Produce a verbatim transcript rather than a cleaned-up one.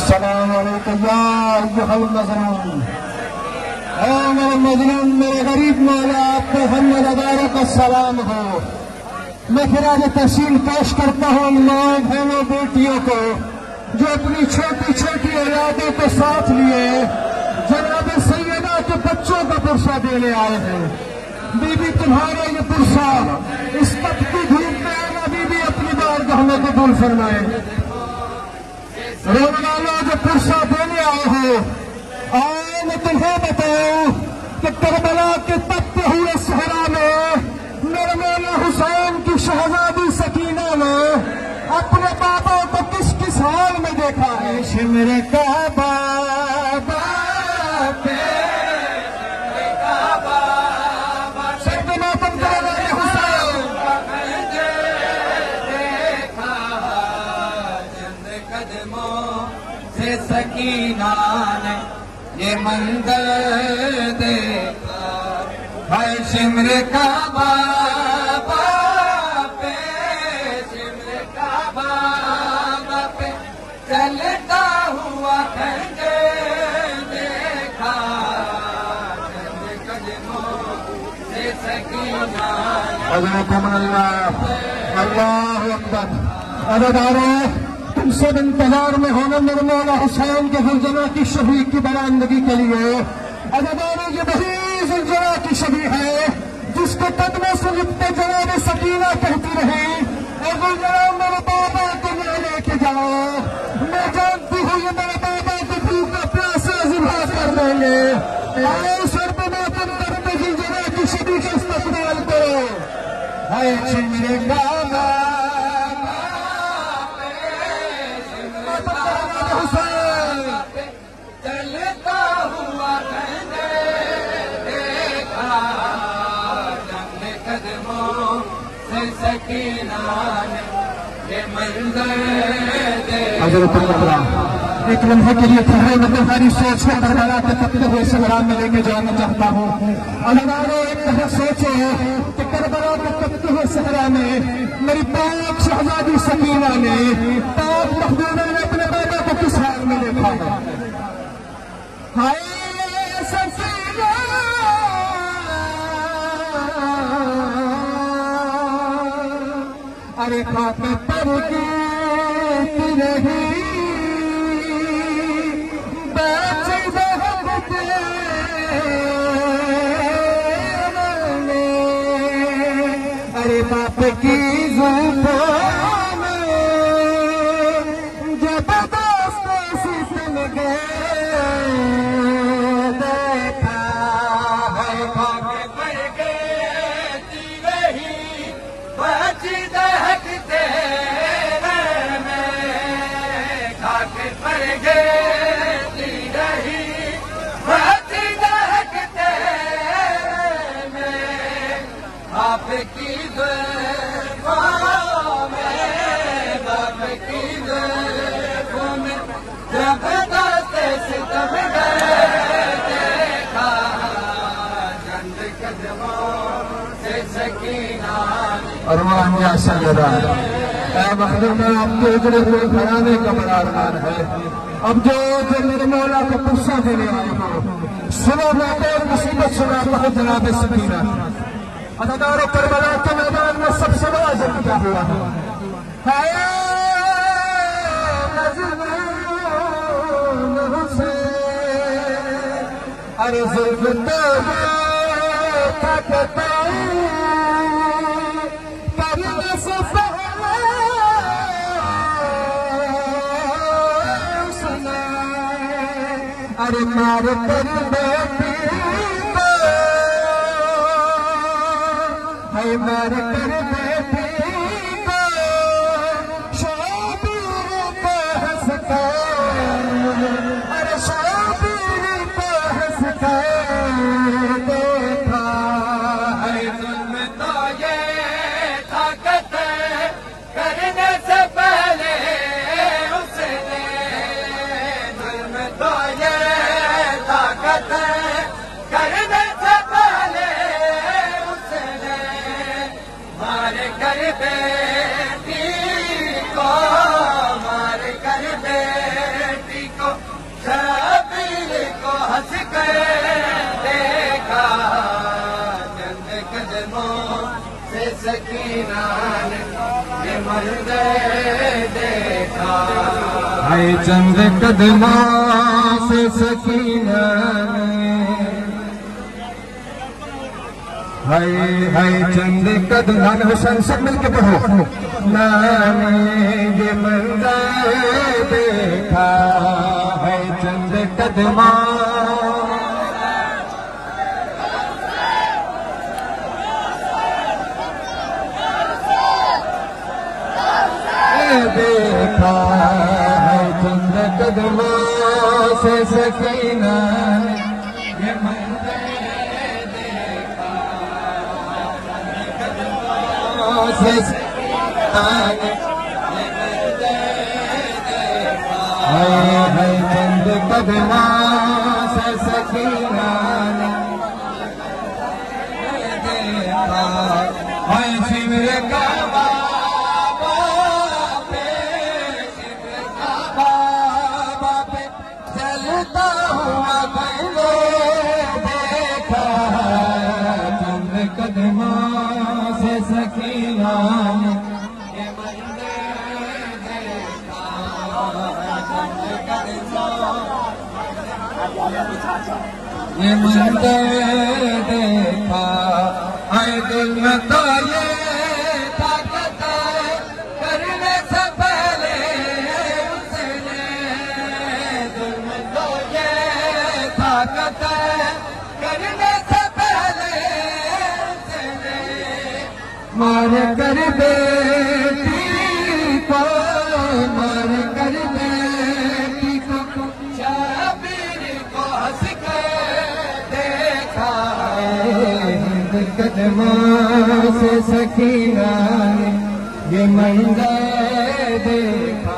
अस्सलाम वालेकुम या अय्युहल मज़लूम। ऐ मेरे मज़लूम, मेरे गरीब मौला, आपको हम नज़ारों का सलाम हो। मैं खिराज तहसील पेश करता हूँ माँ बहनों बेटियों को जो अपनी छोटी छोटी औलादों को साथ लिए जनाब सैयदा के बच्चों का पुरसा देने आए हैं। बीबी, तुम्हारा ये पुरसा इस तपती धूप में आना, बीबी अपनी बारगाह में कबूल फरमाए। रोने वालों, जो पुरसा देने आए हो, आओ मैं तुम्हें बताऊं कि करबला के तपते हुए सहरा में मेरे मौला हुसैन की शहजादी सकीना ने अपने बाबा को किस किस हाल में देखा है। शिमरे का बाबा पे सकीना ने ये मंजर देखा है। शिमर का बाबा पे, शिमर का बाबा पे चलता हुआ खंजर देखा। चंद कदमों से सकीना अल्लाह अकबर। अदादारों, तुम सब इंतजार में होना मेरे मौला हुसैन के जुलजना की शबी की बरामदगी के लिए। अदादारों, ये वही जुलजना की शबी है जिसको कदमों से लिपटे जनाब सकीना कहती रही, और जुलजना मेरे बाबा को मैं लेके जाओ। मैं जानती हूँ ये मेरे बाबा को भूखा प्यासा जिबा कर देंगे। आओ सर पे मातम करके जुलजना की शबी का इस्तेमाल करो। हाय मेरे बाबा चलता हुआ देखा। चंद कदमों से सकीना ने ये मंजर देखा। एक लम्हे के लिए ठहरे, मैं तुम्हारी सोच में करबला के तपते हुए संग्राम में लेके जाना चाहता हूँ। अल्लाह, एक तरह सोचो कि करबला के तपते हुए संग्राम में मेरी पाक शहजादी सकीना ने, पाक महबूबा ने अपने बाबा को किस हाल में देखा है। हाय सकीना, अरे खाक पर गिरती रही बाप की जुबान में जबरदस्त सितम गए देखा है। खाके पर गिरती रही बची दहकते में। खाके पर गिरती रही बची दहकते में। आपकी अरमान या सैयदा, ऐ मखदूम, आपके उजड़े हुए घराने का बड़ा अरमान है। अब जो जो मेरे मौला को पुरसा देने आए हो, सुनो बातें और मुसीबत सुनाता है जनाब सकीना। अदादारों, करबला के मैदान में सबसे बड़ा जंग क्या हुआ है। अरे जुल्फ तो करने से पहले सुना, अरे मार कर बेटी को, है मार कर बेटी को शाबीर को हंसता। अरे शाबीर को हंसता देखा है। जुल्म तो ये ताकत करने से पहले उसने, जुल्म तो ये ताकत करने से पहले उसने मार कर बेटी को, मार कर बेटी को हंस कर देखा, चंद कदमों से सकीना ने ये मंजर देखा। हाय चंद कदमों से सकीना ने, हाय हाय चंद कदम हुसैन सब मिलके पढ़ो। मैंने ये मंजर देखा है चंद कदमा देखा है चंद कदमा से सकीना ये मंजर देखा से है चंद कदमा से सकीना ने देखा। है शिविर का बाबा पे, शिविर का बाबा पे चलता हुआ मैंने देखा, चंद कदमा से सकीना ने ये मंदिर देखा। आए दिल में तो ये ताकत करने से पहले उसने, दिल में तो ये ताकत करने से पहले उसने मार कर बेटी को, मार कर बेटी को शबीर को हंस कर देखा, कदमों से सकीना ने ये मंजर देखा।